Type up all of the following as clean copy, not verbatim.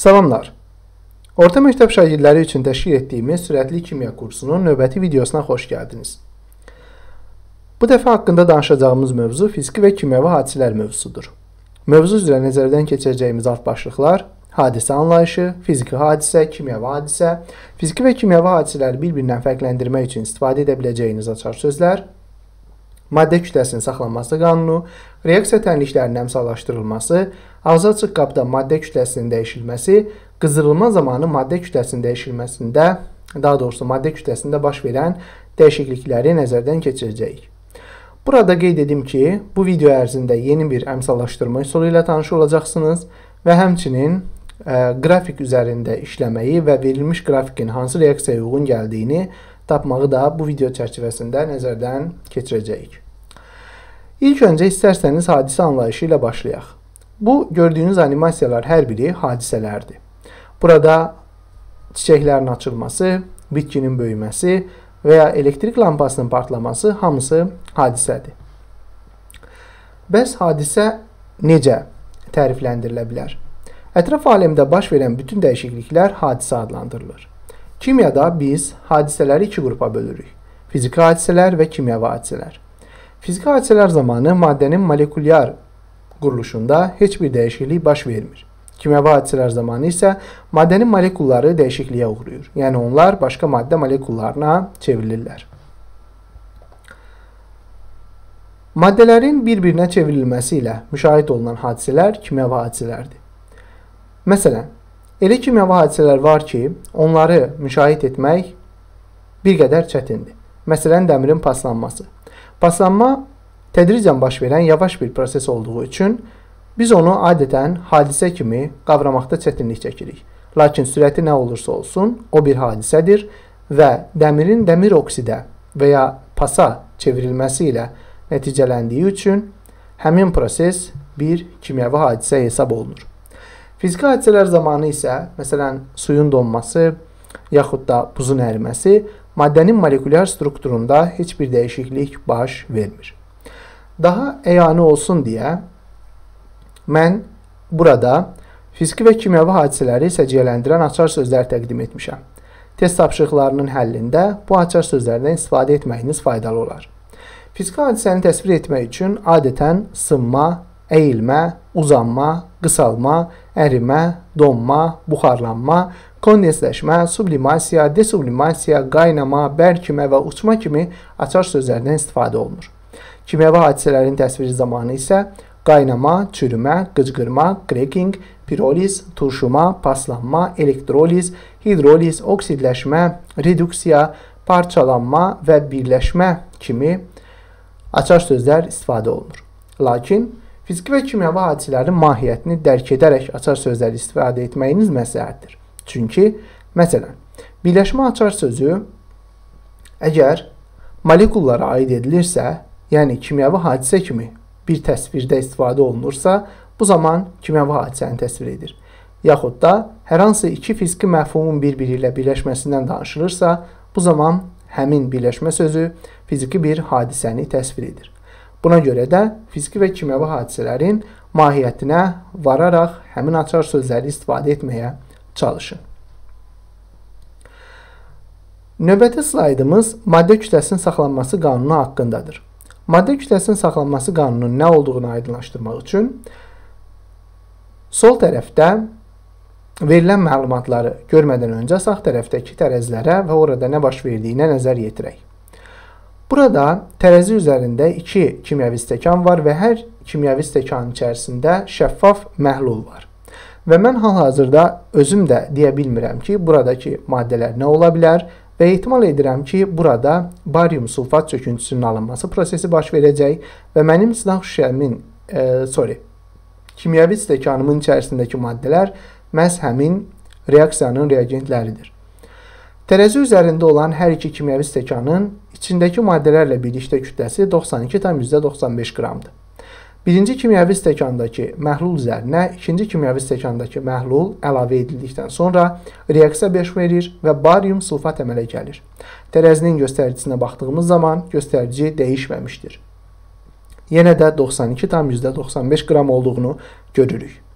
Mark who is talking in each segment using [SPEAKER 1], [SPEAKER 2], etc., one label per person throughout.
[SPEAKER 1] Salamlar. Orta məktəb şagirdləri üçün təşkil etdiyimiz sürətli kimya kursunun növbəti videosuna xoş gəldiniz. Bu dəfə haqqında danışacağımız mövzu fiziki və kimyəvi hadisələr mövzusudur. Mövzu üzrə nəzərdən keçirəcəyimiz alt başlıqlar hadisə anlayışı, fiziki hadisə, kimyəvi hadisə, fiziki və kimyəvi hadisələri bir-birindən fərqləndirmək üçün istifadə edə biləcəyiniz açar sözlər, maddə kütləsinin saxlanması qanunu, reaksiya tənliklərinin əmsallaşdırılması, ağzı açıq qabda maddə kütləsinin dəyişilməsi, qızdırılma zamanı maddə kütləsinin dəyişilməsində, daha doğrusu maddə kütləsində baş verən dəyişiklikləri nəzərdən keçirəcəyik. Burada qeyd edim ki, bu video ərzində yeni bir əmsallaşdırma üsulu ilə tanış olacaqsınız və həmçinin qrafik üzərində işləməyi və verilmiş qrafikin hansı reaksiyaya uyğun gəldiyini tapmağı da bu video çərçivəsində nəzərdən keçirəcəyik. İlk öncə istərsəniz hadisə anlayışı ilə başlayaq. Bu gördüyünüz animasiyalar hər biri hadisələrdir. Burada çiçəklərin açılması, bitkinin böyüməsi və ya elektrik lampasının partlaması hamısı hadisədir. Bəs hadisə necə tərifləndirilə bilər? Ətraf aləmdə baş verən bütün dəyişikliklər hadisə adlandırılır. Kimyada biz hadisələri iki qrupa bölürük. Fiziki hadisələr və kimyəvi hadisələr. Fiziki hadisələr zamanı maddənin molekulyar quruluşunda heç bir dəyişiklik baş vermir. Kimyəvi hadisələr zamanı isə maddənin molekulları dəyişikliyə uğrayır. Yəni onlar başqa maddə molekullarına çevrilirlər. Maddələrin bir-birinə çevrilməsi ilə müşahidə olunan hadisələr kimyəvi hadisələrdir. Məsələn, elə kimyəvi hadisələr var ki, onları müşahidə etmək bir qədər çətindir. Məsələn, dəmirin paslanması. Paslanma tədricən baş verən yavaş bir proses olduğu üçün biz onu adətən hadisə kimi qavramaqda çətinlik çəkirik. Lakin sürəti nə olursa olsun, o bir hadisədir və dəmirin dəmir oksidə və ya pasa çevrilməsi ilə nəticələndiyi üçün həmin proses bir kimyəvi hadisə hesab olunur. Fiziki hadisələr zamanı isə, məsələn, suyun donması yaxud da buzun əriməsi maddənin molekulyar strukturunda heç bir dəyişiklik baş vermir. Daha əyani olsun deyə mən burada fiziki və kimyəvi hadisələri səciyyələndirən açar sözlər təqdim etmişəm. Test tapşırıqlarının həllində bu açar sözlərdən istifadə etməyiniz faydalı olar. Fiziki hadisəni təsvir etmək üçün adətən sınma, əyilmə, uzanma, qısalma, ərimə, donma, buxarlanma, kondensləşmə, sublimasiya, desublimasiya, qaynama, bərkimə və uçma kimi açar sözlərdən istifadə olunur. Kimyəvi hadisələrin təsviri zamanı isə qaynama, çürümə, qıcqırma, cracking, piroliz, turşuma, paslanma, elektroliz, hidroliz, oksidləşmə, reduksiya, parçalanma və birləşmə kimi açar sözlər istifadə olunur. Lakin fiziki və kimyəvi hadisələrin mahiyyətini dərk edərək açar sözləri istifadə etməyiniz məsləhətdir. Çünki, məsələn, birləşmə açar sözü əgər molekullara aid edilirsə, yəni kimyəvi hadisə kimi bir təsvirdə istifadə olunursa, bu zaman kimyəvi hadisəni təsvir edir. Yaxud da hər hansı iki fiziki məfhumun bir-biri ilə birləşməsindən danışılırsa, bu zaman həmin birləşmə sözü fiziki bir hadisəni təsvir edir. Buna görə də fiziki və kimyəvi hadisələrin mahiyyətinə vararaq həmin açar sözləri istifadə etməyə çalışın. Növbəti slaydımız maddə kütləsinin saxlanması qanunu haqqındadır. Maddə kütləsinin saxlanması qanununun nə olduğunu aydınlaşdırmaq üçün sol tərəfdə verilən məlumatları görmədən öncə sağ tərəfdəki tərəzilərə və orada nə baş verdiyinə nəzər yetirək. Burada tərəzi üzərində iki kimyəvi stəkan var və hər kimyəvi stəkanın içərisində şəffaf məhlul var. Və mən hal-hazırda özüm də deyə bilmirəm ki, buradakı maddələr nə ola bilər və ehtimal edirəm ki, burada barium sulfat çöküntüsünün alınması prosesi baş verəcək və mənim sınaq şüşəmin, kimyəvi stəkanımın içərisindəki maddələr məhz həmin reaksiyanın reagentləridir. Tərəzi üzərində olan hər iki kimyəvi stəkanın içindəki maddələrlə birlikdə kütləsi 92,95 qramdır. Birinci kimyəvi stəkandakı məhlul üzərinə ikinci kimyəvi stəkandakı məhlul əlavə edildikdən sonra reaksiya baş verir və barium sulfat əmələ gəlir. Tərəzinin göstəricinə baxdığımız zaman göstərici dəyişməmişdir. Yenə də 92,95 qram olduğunu görürük.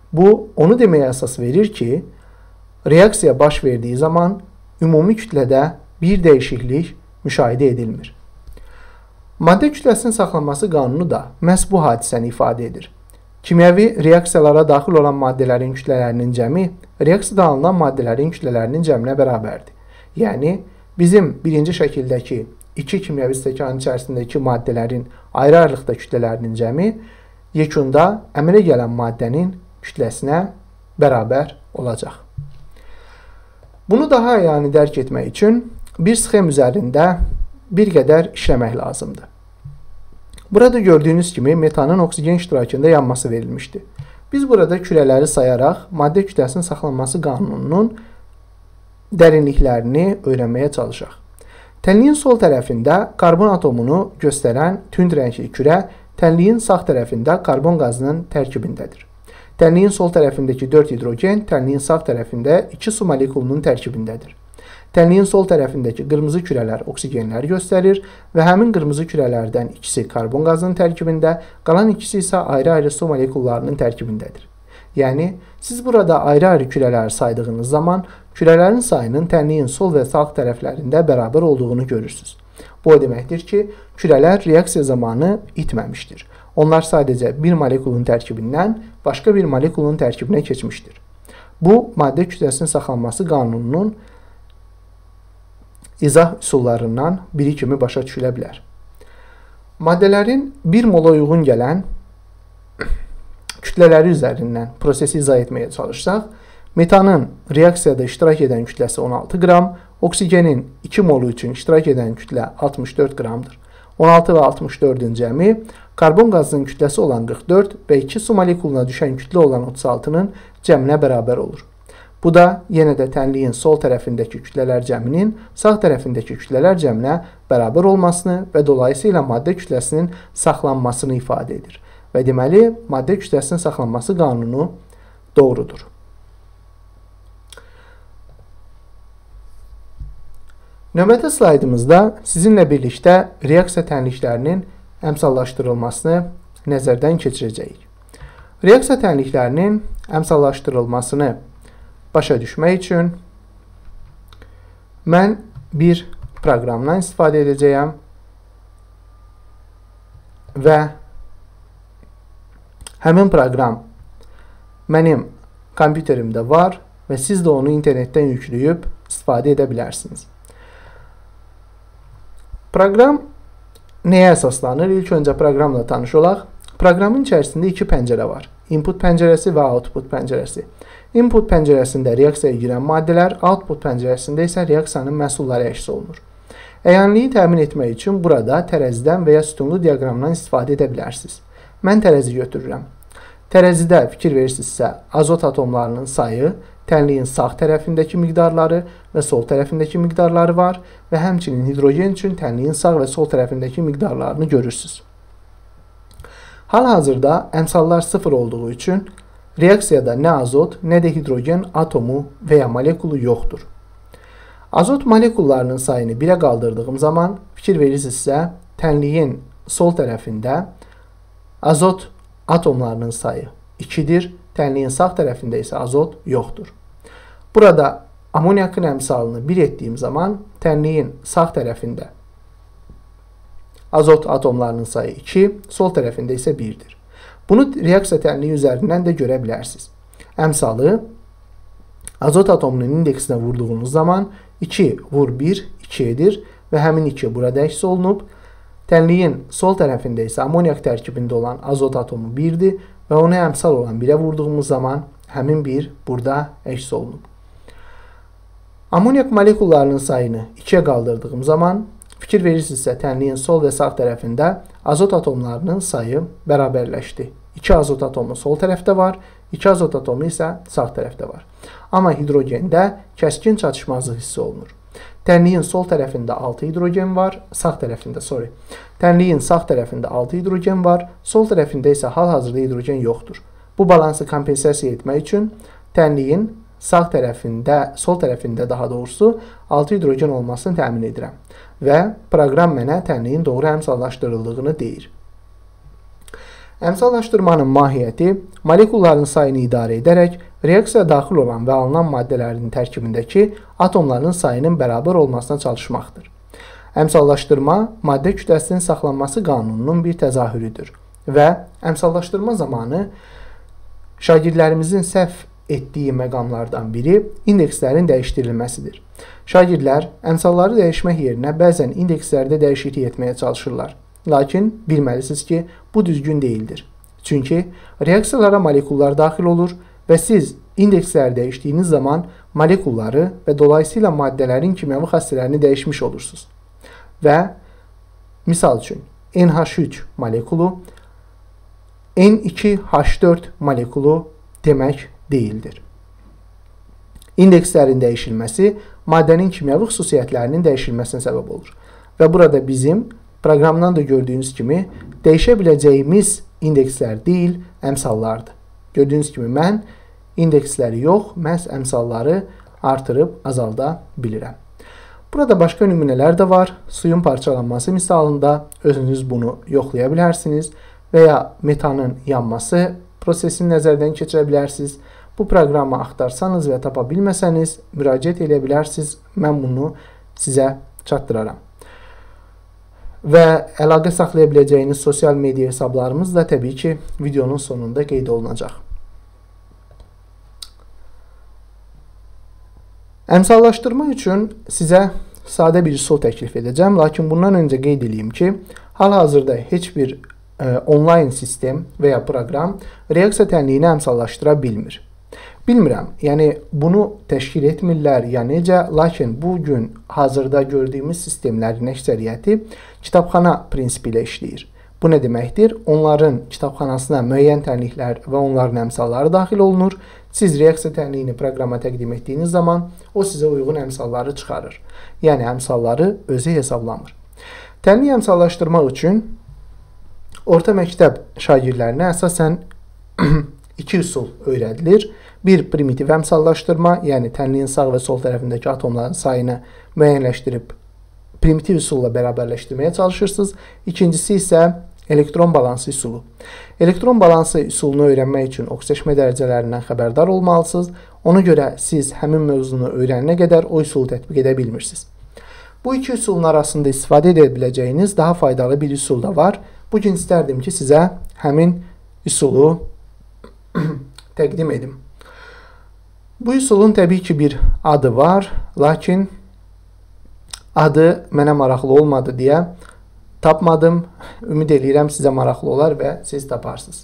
[SPEAKER 1] Bu, onu deməyə əsas verir ki, reaksiya baş verdiyi zaman ümumi kütlədə bir dəyişiklik müşahidə edilmir. Maddə kütləsinin saxlanması qanunu da məhz bu hadisəni ifadə edir. Kimyəvi reaksiyalara daxil olan maddələrin kütlələrinin cəmi reaksiyada alınan maddələrin kütlələrinin cəminə bərabərdir. Yəni, bizim birinci şəkildəki iki kimyəvi stəkanın içərisindəki maddələrin ayrı-ayrılıqda kütlələrinin cəmi yekunda əmələ gələn maddənin kütləsinə bərabər olacaq. Bunu daha yəni dərk etmək üçün bir sxem üzərində bir qədər işləmək lazımdır. Burada gördüyünüz kimi metanın oksigen iştirakında yanması verilmişdir. Biz burada kürələri sayaraq maddə kütləsinin saxlanması qanununun dərinliklərini öyrənməyə çalışaq. Tənliyin sol tərəfində karbon atomunu göstərən tünd rəngli kürə tənliyin sağ tərəfində karbon qazının tərkibindədir. Tənliyin sol tərəfindəki 4 hidrogen tənliyin sağ tərəfində 2 su molekulunun tərkibindədir. Tənliyin sol tərəfindəki qırmızı kürələr oksigenləri göstərir və həmin qırmızı kürələrdən ikisi karbon qazının tərkibində, qalan ikisi isə ayrı-ayrı su molekullarının tərkibindədir. Yəni, siz burada ayrı-ayrı kürələri saydığınız zaman kürələrin sayının tənliyin sol və sağ tərəflərində bərabər olduğunu görürsünüz. Bu o deməkdir ki, kürələr reaksiya zamanı itməmişdir. Onlar sadəcə bir molekulun tərkibindən başqa bir molekulun tərkibinə keçmişdir. Bu, maddə kütləsinin saxlanması qanununun izah üsullarından biri kimi başa düşülə bilər. Maddələrin 1 mola uyğun gələn kütlələri üzərindən prosesi izah etməyə çalışsaq, metanın reaksiyada iştirak edən kütləsi 16 qram, oksigenin 2 molu üçün iştirak edən kütlə 64 qramdır. 16 və 64-ün cəmi karbon qazının kütləsi olan 44 və 2 su molekuluna düşən kütlə olan 36-nın cəminə bərabər olur. Bu da yenə də tənliyin sol tərəfindəki kütlələr cəminin sağ tərəfindəki kütlələr cəminə bərabər olmasını və dolayısıyla maddə kütləsinin saxlanmasını ifadə edir. Və deməli, maddə kütləsinin saxlanması qanunu doğrudur. Növbəti slaydımızda sizinlə birlikdə reaksiya tənliklərinin əmsallaşdırılmasını nəzərdən keçirəcəyik. Reaksiya tənliklərinin əmsallaşdırılmasını başa düşmək üçün mən bir proqramdan istifadə edəcəyəm və həmin proqram mənim kompüterimdə var və siz də onu internetdən yükləyib istifadə edə bilərsiniz. Proqram nəyə əsaslanır? İlk öncə proqramla tanış olaq. Proqramın içərisində iki pəncərə var. Input pəncərəsi və output pəncərəsi. Input pəncərəsində reaksiyaya girən maddələr, output pəncərəsində isə reaksiyanın məhsulları əks olunur. Əyanlığı təmin etmək üçün burada tərəzidən və ya sütunlu diaqramdan istifadə edə bilərsiniz. Mən tərəzi götürürəm. Tərəzidə fikir verirsinizsə, azot atomlarının sayı, tənliyin sağ tərəfindəki miqdarları və sol tərəfindəki miqdarları var və həmçinin hidrogen üçün tənliyin sağ və sol tərəfindəki miqdarlarını görürsünüz. Hal-hazırda əmsallar 0 olduğu üçün reaksiyada nə azot, nə də hidrogen atomu və ya molekulu yoxdur. Azot molekullarının sayını 1-ə qaldırdığım zaman fikir verirsinizsə, tənliyin sol tərəfində azot atomlarının sayı 2-dir, tənliyin sağ tərəfində isə azot yoxdur. Burada amoniakın əmsalını 1 etdiyim zaman tənliyin sağ tərəfində azot atomlarının sayı 2, sol tərəfində isə 1-dir. Bunu reaksiya tənliyi üzərindən də görə bilərsiniz. Əmsalı azot atomunun indeksinə vurduğunuz zaman 2 vur 1, 2 edir və həmin 2 burada əks olunub. Tənliyin sol tərəfində isə amoniak tərkibində olan azot atomu 1-dir və ona əmsal olan 1-ə vurduğumuz zaman həmin 1 burada əks olunub. Amoniak molekullarının sayını 2-yə qaldırdığım zaman fikir verirsinizsə, tənliyin sol və sağ tərəfində azot atomlarının sayı bərabərləşdi. 2 azot atomu sol tərəfdə var, 2 azot atomu isə sağ tərəfdə var. Amma hidrogenda kəskin çatışmazlıq hissi olunur. Tənliyin sol tərəfində 6 hidrogen var, Tənliyin sağ tərəfində 6 hidrogen var, sol tərəfində isə hal-hazırda hidrogen yoxdur. Bu balansı kompensasiya etmək üçün tənliyin sağ tərəfində, sol tərəfində daha doğrusu 6 hidrogen olmasını təmin edirəm və proqram mənə tənliyin doğru əmsallaşdırıldığını deyir. Əmsallaşdırmanın mahiyyəti molekulların sayını idarə edərək reaksiyaya daxil olan və alınan maddələrin tərkibindəki atomların sayının bərabər olmasına çalışmaqdır. Əmsallaşdırma maddə kütləsinin saxlanması qanununun bir təzahürüdür və əmsallaşdırma zamanı şagirdlərimizin səhv etdiyi məqamlardan biri indekslərin dəyişdirilməsidir. Şagirdlər əmsalları dəyişmək yerinə bəzən indekslərdə dəyişiklik etməyə çalışırlar. Lakin bilməlisiniz ki, bu düzgün deyildir. Çünki reaksiyalara molekullar daxil olur və siz indeksləri dəyişdiyiniz zaman molekulları və dolayısıyla maddələrin kimyəvi xassələrini dəyişmiş olursunuz. Və misal üçün NH3 molekulu N2H4 molekulu demək deyildir. İndekslərin dəyişilməsi maddənin kimyəvi xüsusiyyətlərinin dəyişilməsinə səbəb olur. Və burada bizim proqramdan da gördüyünüz kimi dəyişə biləcəyimiz indekslər deyil, əmsallardır. Gördüyünüz kimi mən indeksləri yox, məhz əmsalları artırıb azalda bilirəm. Burada başqa nümunələr də var. Suyun parçalanması misalında özünüz bunu yoxlaya bilərsiniz və ya metanın yanması prosesini nəzərdən keçirə bilərsiniz. Bu proqramı axtarsanız və tapa bilməsəniz müraciət edə bilərsiniz. Mən bunu sizə çatdıraram. Və əlaqə saxlaya biləcəyiniz sosial media hesablarımız da təbii ki, videonun sonunda qeyd olunacaq. Əmsallaşdırma üçün sizə sadə bir üsul təklif edəcəm. Lakin bundan öncə qeyd edeyim ki, hal-hazırda heç bir onlayn sistem və ya proqram reaksiya tənliyini əmsallaşdıra bilmir. Bilmirəm, yəni bunu təşkil etmirlər ya necə, lakin bu gün hazırda gördüyümüz sistemlərin əksəriyyəti kitabxana prinsipi ilə işləyir. Bu nə deməkdir? Onların kitabxanasına müəyyən tənliklər və onların əmsalları daxil olunur. Siz reaksiya tənliyini proqrama təqdim etdiyiniz zaman o sizə uyğun əmsalları çıxarır. Yəni əmsalları özü hesablamır. Tənlik əmsallaşdırmaq üçün orta məktəb şagirdlərinə əsasən iki üsul öyrədilir. Bir, primitiv əmsallaşdırma, yəni tənliyin sağ və sol tərəfindəki atomların sayını müəyyənləşdirib primitiv üsulla bərabərləşdirməyə çalışırsınız. İkincisi isə elektron balansı üsulu. Elektron balansı üsulunu öyrənmək üçün oksidaşma dərəcələrindən xəbərdar olmalısınız. Ona görə siz həmin mövzunu öyrənənə qədər o üsulu tətbiq edə bilmirsiniz. Bu iki üsulun arasında istifadə edə biləcəyiniz daha faydalı bir üsul da var. Bugün istərdim ki, sizə həmin üsulu təqdim edim. Bu üsulun təbii ki bir adı var, lakin adı mənə maraqlı olmadı deyə tapmadım. Ümid edirəm sizə maraqlı olar və siz taparsınız.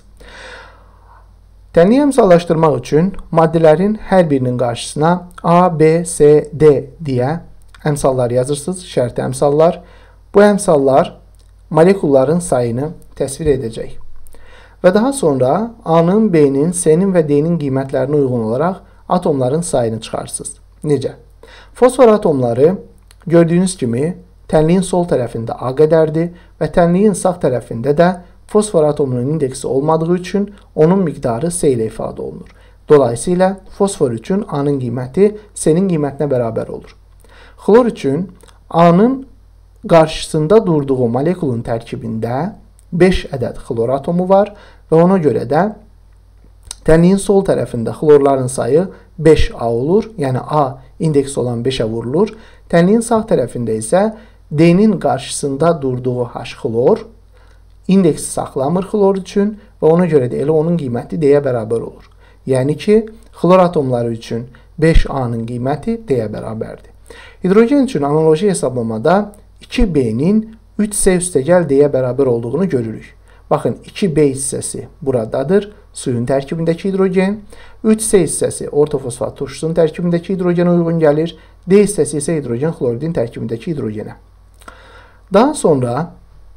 [SPEAKER 1] Tənliyi əmsallaşdırmaq üçün maddələrin hər birinin qarşısına A, B, C, D deyə əmsallar yazırsınız, şərti əmsallar. Bu əmsallar molekulların sayını təsvir edəcək. Və daha sonra A-nın, B-nin, C-nin və D-nin qiymətlərinə uyğun olaraq atomların sayını çıxarsınız. Necə? Fosfor atomları gördüyünüz kimi tənliyin sol tərəfində A qədərdir və tənliyin sağ tərəfində də fosfor atomunun indeksi olmadığı üçün onun miqdarı C ilə ifadə olunur. Dolayısıyla fosfor üçün A-nın qiyməti C-nin qiymətinə bərabər olur. Xlor üçün A-nın qarşısında durduğu molekulun tərkibində 5 ədəd xlor atomu var və ona görə də tənliyin sol tərəfində xlorların sayı 5A olur, yəni A indeksi olan 5-ə vurulur. Tənliyin sağ tərəfində isə D-nin qarşısında durduğu H xlor indeksi saxlamır xlor üçün və ona görə də elə onun qiyməti D-yə bərabər olur. Yəni ki, xlor atomları üçün 5A-nın qiyməti D-yə bərabərdir. Hidrogen üçün analoji hesablamada 2B-nin 3C üstəgəl D-yə bərabər olduğunu görürük. Baxın, 2B hissəsi buradadır, suyun tərkibindəki hidrogen. 3C hissəsi ortofosfat turşusunun tərkibindəki hidrogenə uyğun gəlir. D hissəsi isə hidrogen xloridin tərkibindəki hidrogenə. Daha sonra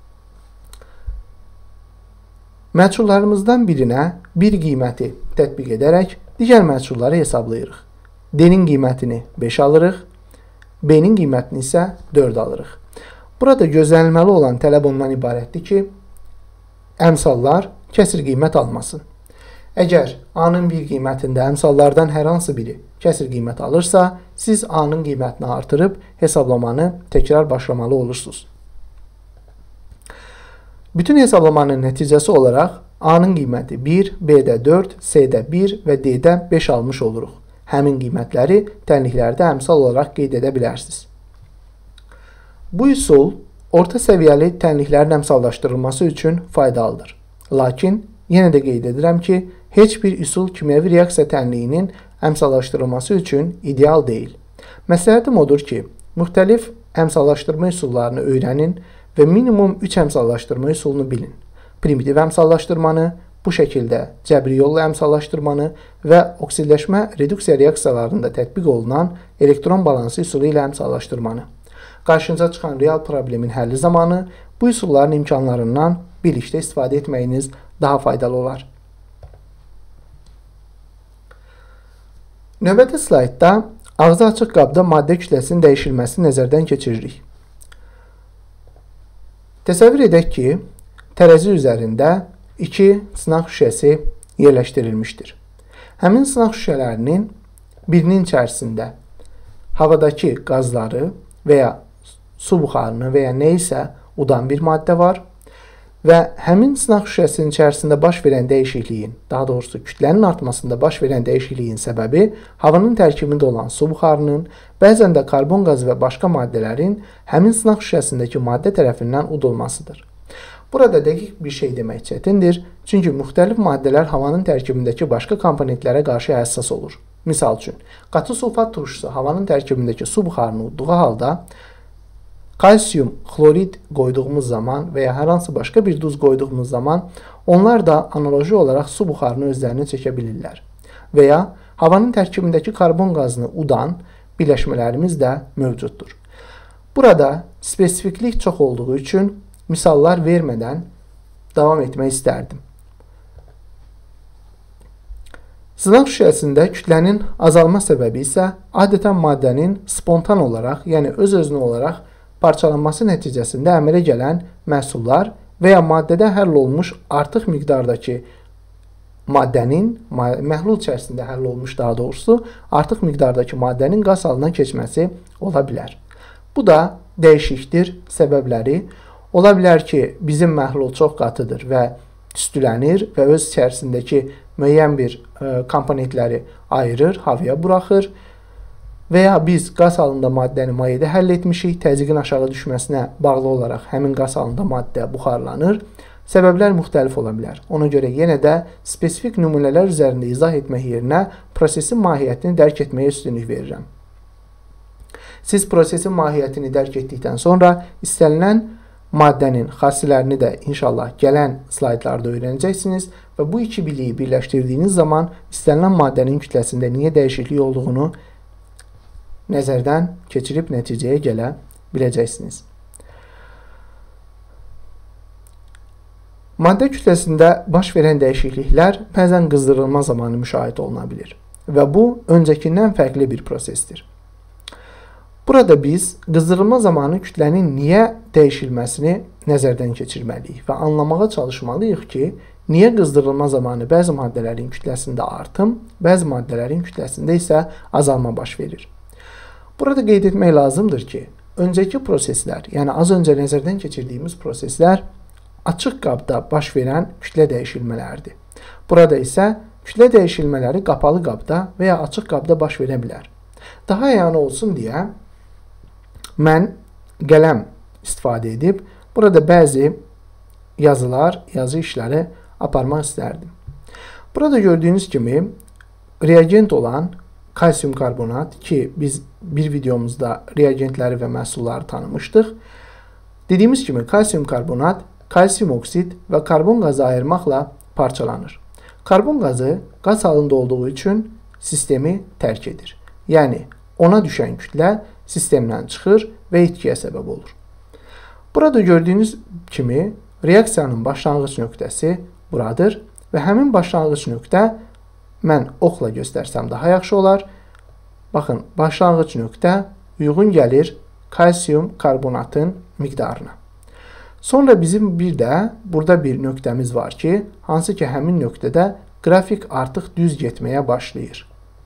[SPEAKER 1] məhsullarımızdan birinə bir qiyməti tətbiq edərək digər məhsulları hesablayırıq. D-nin qiymətini 5 alırıq, B-nin qiymətini isə 4 alırıq. Burada gözlənilməli olan tələb ondan ibarətdir ki, əmsallar kəsir qiymət almasın. Əgər A-nın bir qiymətində əmsallardan hər hansı biri kəsir qiymət alırsa, siz A-nın qiymətini artırıb hesablamanı təkrar başlamalı olursunuz. Bütün hesablamanın nəticəsi olaraq A-nın qiyməti 1, B-də 4, C-də 1 və D-də 5 almış oluruq. Həmin qiymətləri tənliklərdə əmsal olaraq qeyd edə bilərsiniz. Bu üsul orta səviyyəli tənliklərin əmsallaşdırılması üçün faydalıdır. Lakin yenə də qeyd edirəm ki, heç bir üsul kimyəvi reaksiya tənliyinin əmsallaşdırılması üçün ideal deyil. Məsləhətim odur ki, müxtəlif əmsallaşdırma üsullarını öyrənin və minimum 3 əmsallaşdırma üsulunu bilin. Primitiv əmsallaşdırmanı, bu şəkildə cəbri yolla əmsallaşdırmanı və oksidləşmə reduksiya reaksiyalarında tətbiq olunan elektron balansı üsulu ilə əmsallaşdırmanı. Qarşınıza çıxan real problemin həlli zamanı bu üsulların imkanlarından birlikdə istifadə etməyiniz daha faydalı olar. Növbəti slaydda ağzı açıq qabda maddə kütləsinin dəyişilməsini nəzərdən keçiririk. Təsəvvür edək ki, tərəzi üzərində 2 sınaq şüşəsi yerləşdirilmişdir. Həmin sınaq şüşələrinin birinin içərisində havadakı qazları və ya su buxarını və ya nə isə udan bir maddə var və həmin sınaq şüşəsinin içərisində baş verən dəyişikliyin, daha doğrusu kütlənin artmasında baş verən dəyişikliyin səbəbi havanın tərkibində olan su buxarının, bəzən də karbon qazı və başqa maddələrin həmin sınaq şüşəsindəki maddə tərəfindən udulmasıdır. Burada dəqiq bir şey demək çətindir, çünki müxtəlif maddələr havanın tərkibindəki başqa komponentlərə qarşı həssas olur. Misal üçün, qatı sulfat turşusu havanın tərkibindəki su buxarını udduğu halda, kalsium xlorid qoyduğumuz zaman və ya hər hansı başqa bir duz qoyduğumuz zaman onlar da analoji olaraq su buxarını özlərini çəkə bilirlər. Və ya havanın tərkibindəki karbon qazını udan birləşmələrimiz də mövcuddur. Burada spesifiklik çox olduğu üçün misallar vermədən davam etmək istərdim. Sınaq şüşəsində kütlənin azalma səbəbi isə adətən maddənin spontan olaraq, yəni öz-özünə olaraq parçalanması nəticəsində əmələ gələn məhsullar və ya maddədə həll olmuş artıq miqdardakı maddənin, məhlul içərisində həll olmuş daha doğrusu, artıq miqdardakı maddənin qaz halına keçməsi ola bilər. Bu da dəyişikdir səbəbləri. Ola bilər ki, bizim məhlul çox qatıdır və tüstülənir və öz içərisindəki müəyyən bir komponentləri ayırır, havaya buraxır və ya biz qaz halında maddəni mayedə həll etmişik, təzyiqin aşağı düşməsinə bağlı olaraq həmin qaz halında maddə buxarlanır. Səbəblər müxtəlif ola bilər. Ona görə yenə də spesifik nümunələr üzərində izah etmək yerinə prosesin mahiyyətini dərk etməyə üstünlük verirəm. Siz prosesin mahiyyətini dərk etdikdən sonra istənilən maddənin xassələrini də inşallah gələn slaydlarda öyrənəcəksiniz və bu iki biliyi birləşdirdiyiniz zaman istənilən maddənin kütləsində niyə dəyişiklik olduğunu nəzərdən keçirib nəticəyə gələ biləcəksiniz. Maddə kütləsində baş verən dəyişikliklər bəzən qızdırılma zamanı müşahidə oluna bilir və bu öncəkindən fərqli bir prosesdir. Burada biz qızdırılma zamanı kütlənin niyə dəyişilməsini nəzərdən keçirməliyik və anlamağa çalışmalıyıq ki, niyə qızdırılma zamanı bəzi maddələrin kütləsində artım, bəzi maddələrin kütləsində isə azalma baş verir. Burada qeyd etmək lazımdır ki, öncəki proseslər, yəni az öncə nəzərdən keçirdiyimiz proseslər açıq qabda baş verən kütlə dəyişilmələrdir. Burada isə kütlə dəyişilmələri qapalı qabda və ya açıq qabda baş verə bilər. Daha əyanı olsun deyə mən qələm istifadə edib burada bəzi yazılar, yazı işləri aparmaq istərdim. Burada gördüyünüz kimi reagent olan kalsium karbonat ki, biz bir videomuzda reagentləri və məhsulları tanımışdıq. Dediyimiz kimi kalsium karbonat, kalsium oksid və karbon qazı ayırmaqla parçalanır. Karbon qazı qaz halında olduğu üçün sistemi tərk edir. Yəni, ona düşən kütlə sistemdən çıxır və itkiyə səbəb olur. Burada gördüyünüz kimi reaksiyanın başlanğıc nöqtəsi buradır və həmin başlanğıc nöqtə mən oxla göstərsəm daha yaxşı olar. Baxın, başlanğıc nöqtə uyğun gəlir kalsium karbonatın miqdarına. Sonra bizim bir də burada bir nöqtəmiz var ki, hansı ki həmin nöqtədə qrafik artıq düz getməyə başlayır.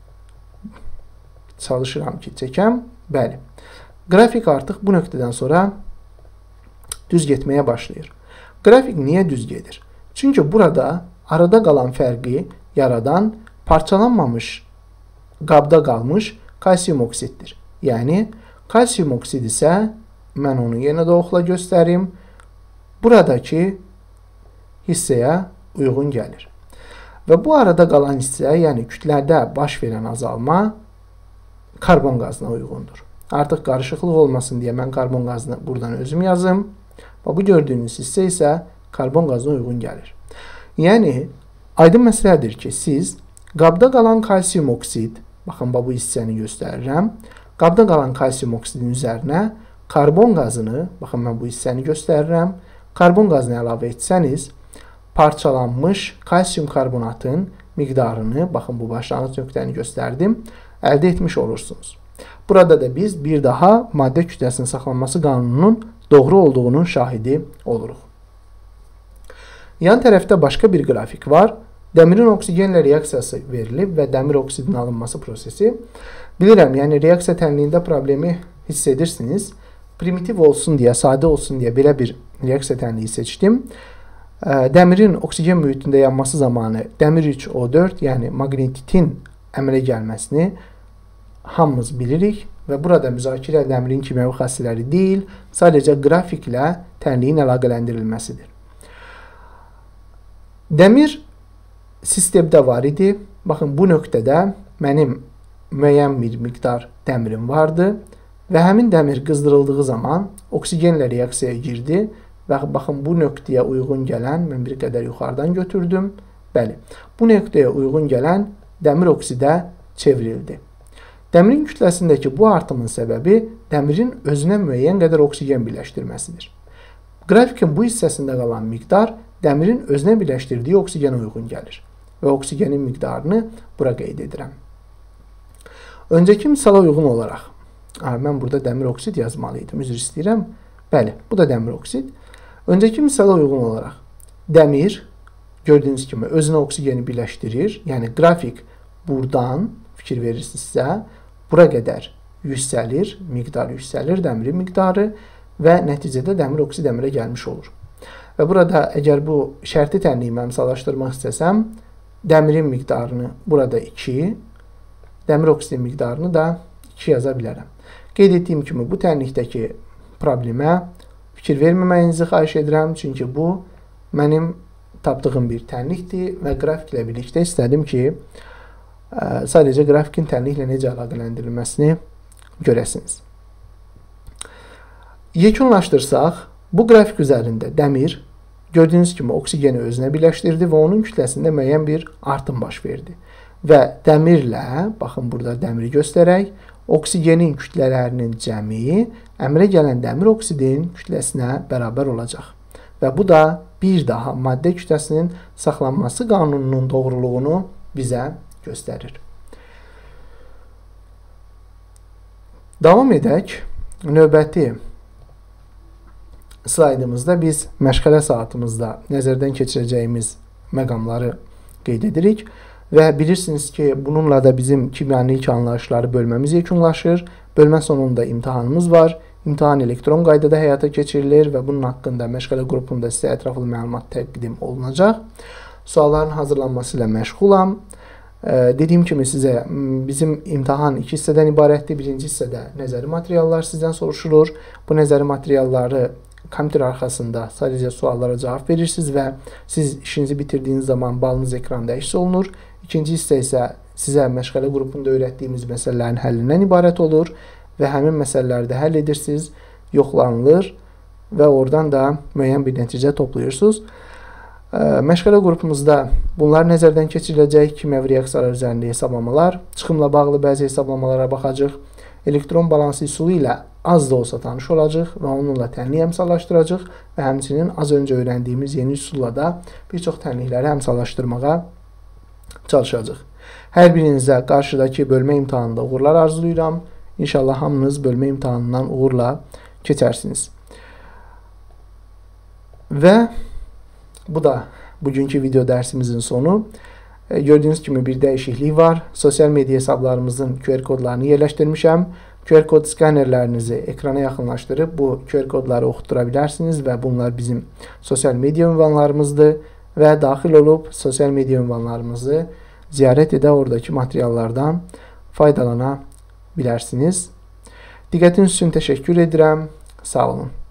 [SPEAKER 1] Çalışıram ki, çəkəm. Bəli. Qrafik artıq bu nöqtədən sonra düz getməyə başlayır. Qrafik niyə düz gedir? Çünki burada arada qalan fərqi yaradan parçalanmamış qabda qalmış kalsium oksiddir. Yəni kalsium oksid isə, mən onu yenə də oxla göstərim, buradakı hissəyə uyğun gəlir. Və bu arada qalan hissə, yəni kütlədə baş verən azalma karbon qazına uyğundur. Artıq qarışıqlıq olmasın deyə mən karbon qazını buradan özüm yazım. Və bu gördüyünüz hissə isə karbon qazına uyğun gəlir. Yəni, aydın məsələdir ki, siz qabda qalan kalsium oksid, baxın, bu hissəni göstərirəm, qabda qalan kalsium oksidin üzərinə karbon qazını, baxın, mən bu hissəni göstərirəm, karbon qazını əlavə etsəniz, parçalanmış kalsium karbonatın miqdarını, baxın, bu başlanğıc nöqtəni göstərdim, əldə etmiş olursunuz. Burada da biz bir daha maddə kütləsinin saxlanması qanununun doğru olduğunun şahidi oluruq. Yan tərəfdə başqa bir qrafik var. Dəmirin oksigenlə reaksiyası verilib və dəmir oksidinin alınması prosesi. Bilirəm, yəni reaksiya tənliyində problemi hiss edirsiniz. Primitiv olsun deyə, sadə olsun deyə belə bir reaksiya tənliyi seçdim. Dəmirin oksigen mühitində yanması zamanı dəmir 3O4, yəni maqnetitin əmələ gəlməsini hamımız bilirik və burada müzakirə dəmirin kimyəvi xassələri deyil, sadəcə qrafiklə tənliyin əlaqələndirilməsidir. Dəmir sistemdə var idi. Baxın, bu nöqtədə mənim müəyyən bir miqdar dəmirim vardı və həmin dəmir qızdırıldığı zaman oksigenlə reaksiyaya girdi və baxın, bu nöqtəyə uyğun gələn, mən bir qədər yuxarıdan götürdüm. Bəli, bu nöqtəyə uyğun gələn dəmir oksidə çevrildi. Dəmirin kütləsindəki bu artımın səbəbi dəmirin özünə müəyyən qədər oksigen birləşdirməsidir. Qrafikin bu hissəsində qalan miqdar dəmirin özünə birləşdirdiyi oksigenə uyğun gəlir və oksigenin miqdarını bura qeyd edirəm. Öncəki misala uyğun olaraq, mən burada dəmir oksid yazmalıydım, üzr istəyirəm. Bəli, bu da dəmir oksid. Öncəki misala uyğun olaraq, dəmir, gördüyünüz kimi, özünə oksigeni birləşdirir. Yəni, qrafik buradan fikir verirsinizsə, bura qədər yüksəlir, miqdar yüksəlir, dəmirin miqdarı və nəticədə dəmir oksid əmələ gəlmiş olur. Və burada əgər bu şərti tənliyi mən misallaşdırmaq istəsəm, dəmirin miqdarını burada 2, dəmir oksidin miqdarını da 2 yaza bilərəm. Qeyd etdiyim kimi, bu tənlikdəki problemə fikir verməməyinizi xahiş edirəm, çünki bu mənim tapdığım bir tənlikdir və qrafiklə birlikdə istədim ki, sadəcə qrafikin tənliklə necə əlaqələndirilməsini görəsiniz. Yekunlaşdırsaq, bu qrafik üzərində dəmir, gördüyünüz kimi, oksigeni özünə birləşdirdi və onun kütləsində müəyyən bir artım baş verdi. Və dəmirlə, baxın burada dəmiri göstərək, oksigenin kütlələrinin cəmi əmələ gələn dəmir oksidin kütləsinə bərabər olacaq. Və bu da bir daha maddə kütləsinin saxlanması qanununun doğruluğunu bizə göstərir. Davam edək. Növbəti slaydımızda biz məşğələ saatımızda nəzərdən keçirəcəyimiz məqamları qeyd edirik və bilirsiniz ki, bununla da bizim kimyanın ilk anlayışları bölməmiz yekunlaşır. Bölmə sonunda imtahanımız var. İmtahan elektron qaydada həyata keçirilir və bunun haqqında məşğələ qrupunda sizə ətraflı məlumat təqdim olunacaq. Sualların hazırlanması ilə məşğulam. Dediyim kimi sizə bizim imtahan 2 hissədən ibarətdir. Birinci hissədə nəzəri materiallar sizdən soruşulur. Bu nəzəri materialları kompüter arxasında sadəcə suallara cavab verirsiniz və siz işinizi bitirdiyiniz zaman balınız ekranda əks olunur. İkinci hissə isə sizə məşğələ qrupunda öyrətdiyimiz məsələlərin həllindən ibarət olur və həmin məsələləri həll edirsiniz, yoxlanılır və oradan da müəyyən bir nəticə toplayırsınız. Məşğələ qrupumuzda bunlar nəzərdən keçiriləcək, kimyəvi reaksiyalar üzərində hesablamalar, çıxımla bağlı bəzi hesablamalara baxacaq, elektron balansı üsulu ilə az da olsa tanış olacaq və onunla tənliyi əmsallaşdıracaq və həmçinin az öncə öyrəndiyimiz yeni üsulla da bir çox tənlikləri əmsallaşdırmağa çalışacaq. Hər birinizə qarşıdakı bölmə imtahanında uğurlar arzulayıram. İnşallah hamınız bölmə imtahanından uğurla keçərsiniz. Və bu da bugünkü video dərsimizin sonu. Gördüyünüz kimi bir dəyişiklik var. Sosial media hesablarımızın QR kodlarını yerləşdirmişəm. QR kod skanerlərinizi ekrana yaxınlaşdırıb bu QR kodları oxutdura bilərsiniz və bunlar bizim sosial media ünvanlarımızdır. və daxil olub sosial media ünvanlarımızı ziyarət edə oradakı materiallardan faydalana bilərsiniz. Diqqətiniz üçün təşəkkür edirəm. Sağ olun.